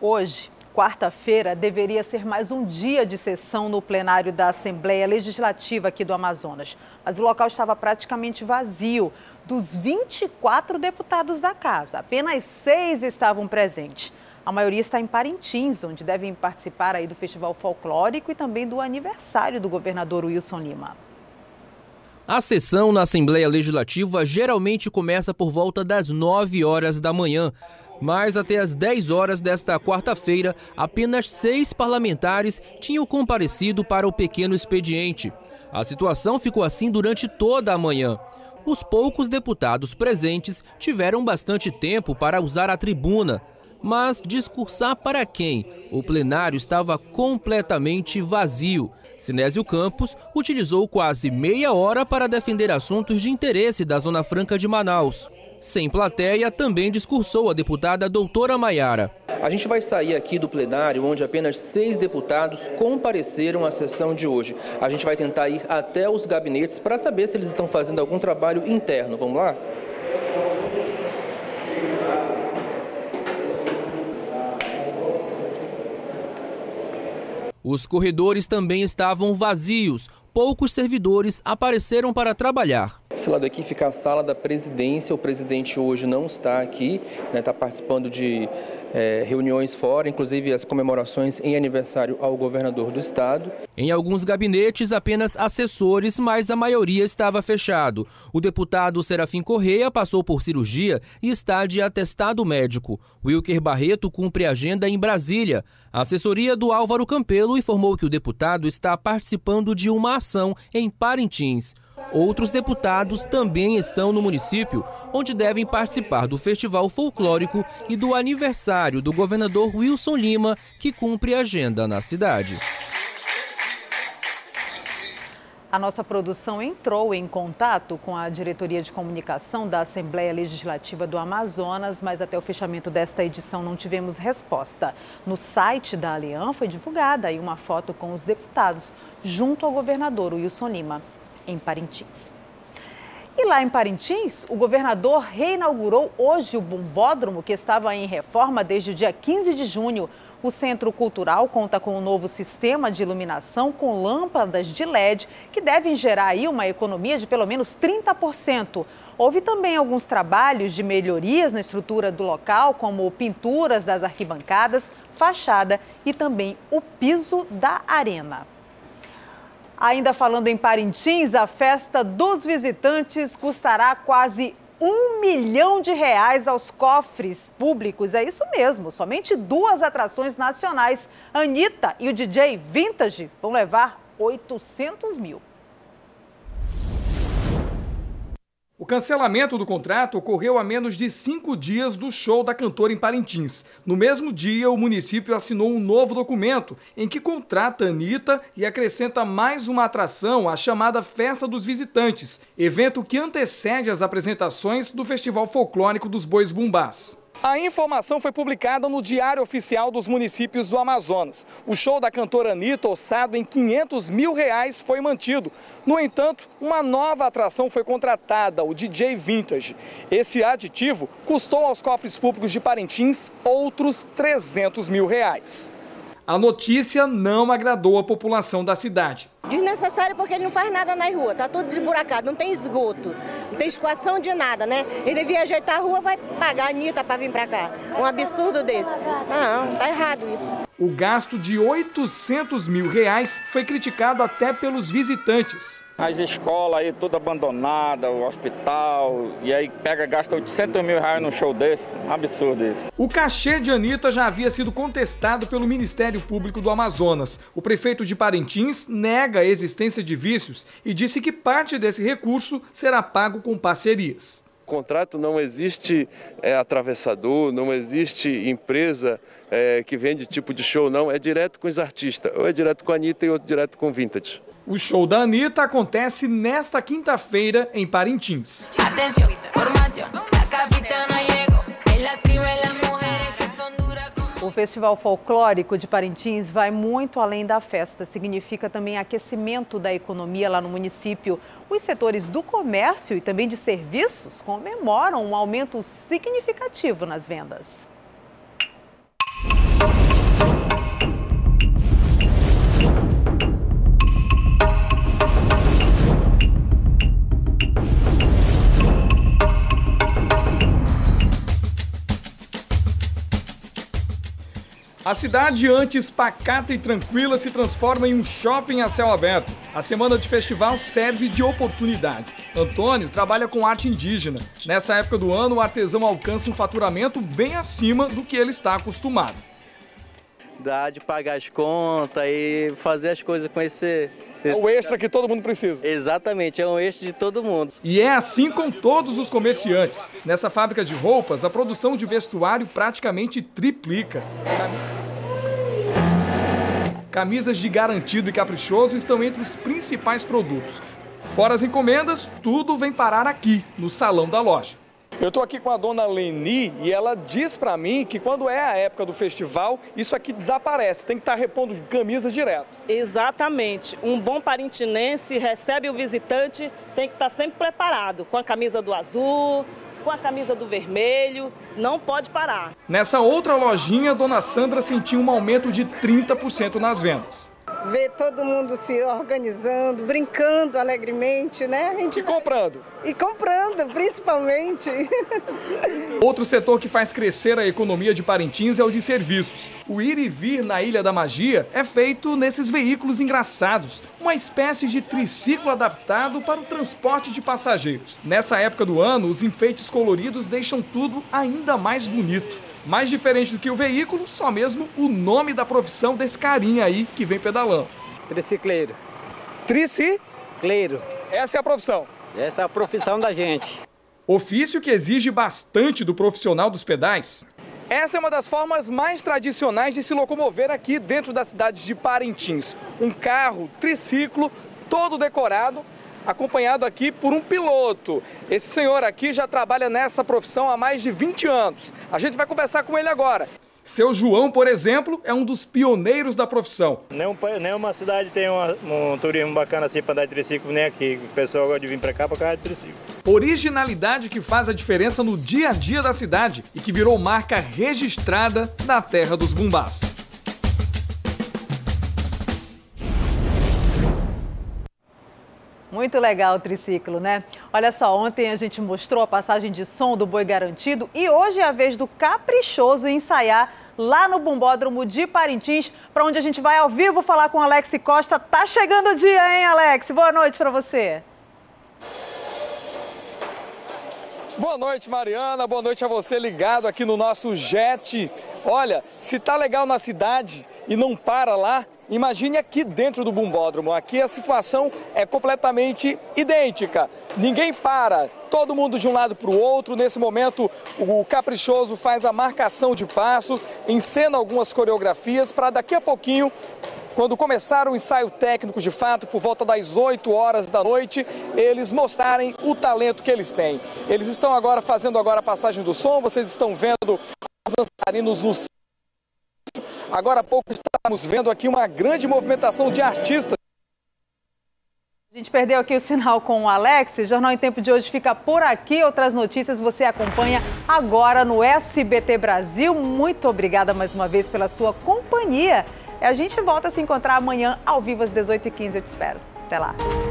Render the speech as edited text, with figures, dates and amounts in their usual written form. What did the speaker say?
Hoje, quarta-feira, deveria ser mais um dia de sessão no plenário da Assembleia Legislativa aqui do Amazonas. Mas o local estava praticamente vazio. Dos 24 deputados da casa, apenas 6 estavam presentes. A maioria está em Parintins, onde devem participar aí do Festival Folclórico e também do aniversário do governador Wilson Lima. A sessão na Assembleia Legislativa geralmente começa por volta das 9 horas da manhã. Mas até às 10 horas desta quarta-feira, apenas 6 parlamentares tinham comparecido para o pequeno expediente. A situação ficou assim durante toda a manhã. Os poucos deputados presentes tiveram bastante tempo para usar a tribuna. Mas discursar para quem? O plenário estava completamente vazio. Sinésio Campos utilizou quase meia hora para defender assuntos de interesse da Zona Franca de Manaus. Sem plateia, também discursou a deputada doutora Maiara. A gente vai sair aqui do plenário, onde apenas 6 deputados compareceram à sessão de hoje. A gente vai tentar ir até os gabinetes para saber se eles estão fazendo algum trabalho interno. Vamos lá? Os corredores também estavam vazios. Poucos servidores apareceram para trabalhar. Esse lado aqui fica a sala da presidência. O presidente hoje não está aqui, está participando de reuniões fora, inclusive as comemorações em aniversário ao governador do estado. Em alguns gabinetes, apenas assessores, mas a maioria estava fechado. O deputado Serafim Correia passou por cirurgia e está de atestado médico. Wilker Barreto cumpre agenda em Brasília. A assessoria do Álvaro Campelo informou que o deputado está participando de uma ação em Parintins. Outros deputados também estão no município, onde devem participar do Festival Folclórico e do aniversário do governador Wilson Lima, que cumpre agenda na cidade. A nossa produção entrou em contato com a Diretoria de Comunicação da Assembleia Legislativa do Amazonas, mas até o fechamento desta edição não tivemos resposta. No site da Alian foi divulgada aí uma foto com os deputados, junto ao governador Wilson Lima, em Parintins. E lá em Parintins, o governador reinaugurou hoje o bombódromo, que estava em reforma desde o dia 15 de junho. O Centro Cultural conta com um novo sistema de iluminação com lâmpadas de LED, que devem gerar aí uma economia de pelo menos 30%. Houve também alguns trabalhos de melhorias na estrutura do local, como pinturas das arquibancadas, fachada e também o piso da arena. Ainda falando em Parintins, a festa dos visitantes custará quase R$1 milhão aos cofres públicos. É isso mesmo, somente 2 atrações nacionais, Anitta e o DJ Vintage, vão levar 800 mil. O cancelamento do contrato ocorreu a menos de 5 dias do show da cantora em Parintins. No mesmo dia, o município assinou um novo documento em que contrata a Anitta e acrescenta mais uma atração, a chamada Festa dos Visitantes, evento que antecede as apresentações do Festival Folclórico dos Bois Bumbás. A informação foi publicada no Diário Oficial dos Municípios do Amazonas. O show da cantora Anitta, orçado em R$500 mil, foi mantido. No entanto, uma nova atração foi contratada, o DJ Vintage. Esse aditivo custou aos cofres públicos de Parintins outros R$300 mil. A notícia não agradou a população da cidade. Desnecessário porque ele não faz nada na rua, tá tudo desburacado, não tem esgoto, não tem escoação de nada, né? Ele devia ajeitar a rua, vai pagar a Anitta para vir para cá. Um absurdo desse. Não, tá errado isso. O gasto de R$800 mil foi criticado até pelos visitantes. As escolas aí tudo abandonada, o hospital, e aí gasta R$800 mil num show desse, um absurdo isso. O cachê de Anitta já havia sido contestado pelo Ministério Público do Amazonas. O prefeito de Parintins nega a existência de vícios e disse que parte desse recurso será pago com parcerias. O contrato não existe atravessador, não existe empresa que vende tipo de show, não. É direto com os artistas, ou é direto com a Anitta e outro direto com o Vintage. O show da Anitta acontece nesta quinta-feira em Parintins. O Festival Folclórico de Parintins vai muito além da festa. Significa também aquecimento da economia lá no município. Os setores do comércio e também de serviços comemoram um aumento significativo nas vendas. A cidade, antes pacata e tranquila, se transforma em um shopping a céu aberto. A semana de festival serve de oportunidade. Antônio trabalha com arte indígena. Nessa época do ano, o artesão alcança um faturamento bem acima do que ele está acostumado. Dá de pagar as contas e fazer as coisas com esse... É o extra que todo mundo precisa. Exatamente, é um extra de todo mundo. E é assim com todos os comerciantes. Nessa fábrica de roupas, a produção de vestuário praticamente triplica. Camisas de garantido e caprichoso estão entre os principais produtos. Fora as encomendas, tudo vem parar aqui, no salão da loja. Eu estou aqui com a dona Leni e ela diz para mim que quando é a época do festival, isso aqui desaparece, tem que estar repondo camisas direto. Exatamente. Um bom parintinense recebe o visitante, tem que estar sempre preparado, com a camisa do azul, com a camisa do vermelho, não pode parar. Nessa outra lojinha, dona Sandra sentiu um aumento de 30% nas vendas. Ver todo mundo se organizando, brincando alegremente, né? E comprando. E comprando, principalmente. Outro setor que faz crescer a economia de Parintins é o de serviços. O ir e vir na Ilha da Magia é feito nesses veículos engraçados, uma espécie de triciclo adaptado para o transporte de passageiros. Nessa época do ano, os enfeites coloridos deixam tudo ainda mais bonito. Mais diferente do que o veículo, só mesmo o nome da profissão desse carinha aí que vem pedalando. Tricicleiro. Tricicleiro. Essa é a profissão. Essa é a profissão da gente. Ofício que exige bastante do profissional dos pedais. Essa é uma das formas mais tradicionais de se locomover aqui dentro da cidade de Parintins. Um carro triciclo todo decorado, acompanhado aqui por um piloto. Esse senhor aqui já trabalha nessa profissão há mais de 20 anos. A gente vai conversar com ele agora. Seu João, por exemplo, é um dos pioneiros da profissão. Nenhuma cidade tem um turismo bacana assim para andar de triciclo, nem aqui. O pessoal gosta de vir para cá para cá de triciclo. Originalidade que faz a diferença no dia a dia da cidade e que virou marca registrada na terra dos bumbás. Muito legal o triciclo, né? Olha só, ontem a gente mostrou a passagem de som do Boi Garantido e hoje é a vez do Caprichoso ensaiar lá no Bumbódromo de Parintins, para onde a gente vai ao vivo falar com Alex Costa. Tá chegando o dia, hein, Alex? Boa noite para você. Boa noite, Mariana. Boa noite a você ligado aqui no nosso Jet. Olha, se tá legal na cidade e não para lá, imagine aqui dentro do Bumbódromo. Aqui a situação é completamente idêntica. Ninguém para, todo mundo de um lado para o outro. Nesse momento, o Caprichoso faz a marcação de passo, encena algumas coreografias para daqui a pouquinho, quando começar o ensaio técnico de fato, por volta das 8 horas da noite, eles mostrarem o talento que eles têm. Eles estão agora fazendo a passagem do som, vocês estão vendo os dançarinos no... Agora há pouco estamos vendo aqui uma grande movimentação de artistas. A gente perdeu aqui o sinal com o Alex. O Jornal em Tempo de hoje fica por aqui. Outras notícias você acompanha agora no SBT Brasil. Muito obrigada mais uma vez pela sua companhia. A gente volta a se encontrar amanhã ao vivo às 18h15. Eu te espero. Até lá.